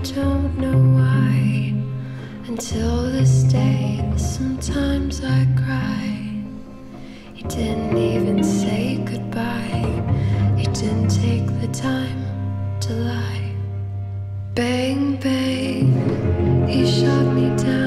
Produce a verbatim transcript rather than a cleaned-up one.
don't know why. Until this day, sometimes I cry. He didn't even say goodbye. He didn't take the time to lie. Bang, bang, he shot me down.